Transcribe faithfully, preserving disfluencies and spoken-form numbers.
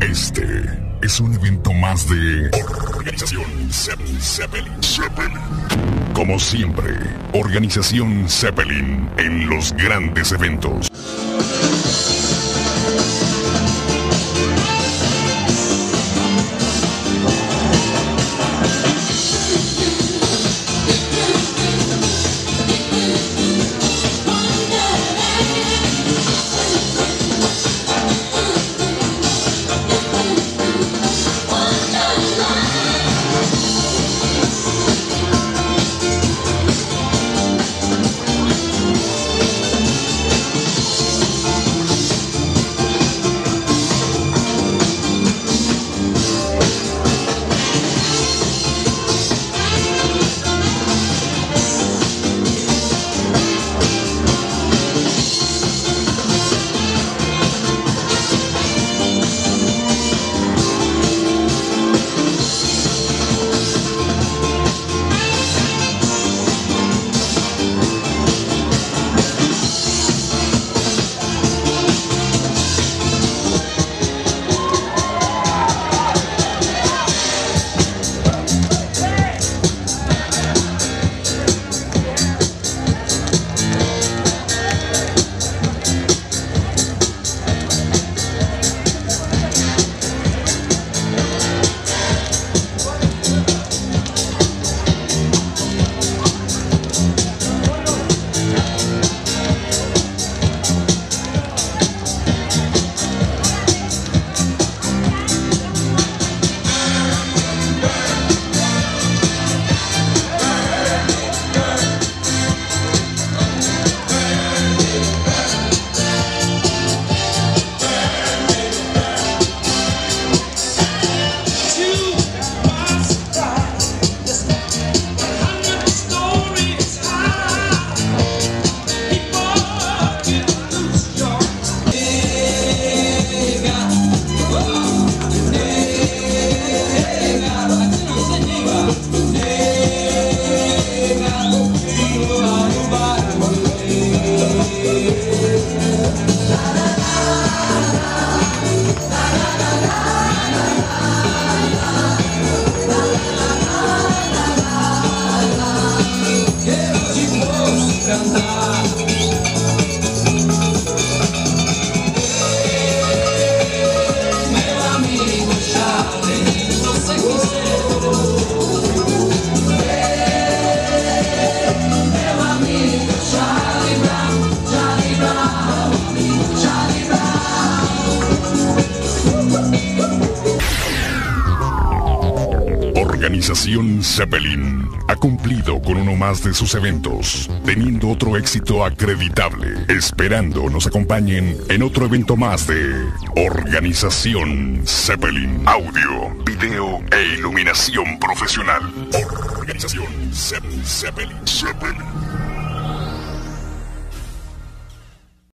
Este es un evento más de Organización Zeppelin. Zeppelin. Como siempre, Organización Zeppelin en los grandes eventos. Organización Zeppelin ha cumplido con uno más de sus eventos, teniendo otro éxito acreditable, esperando nos acompañen en otro evento más de Organización Zeppelin. Audio, video e iluminación profesional. Organización Zeppelin. Zeppelin.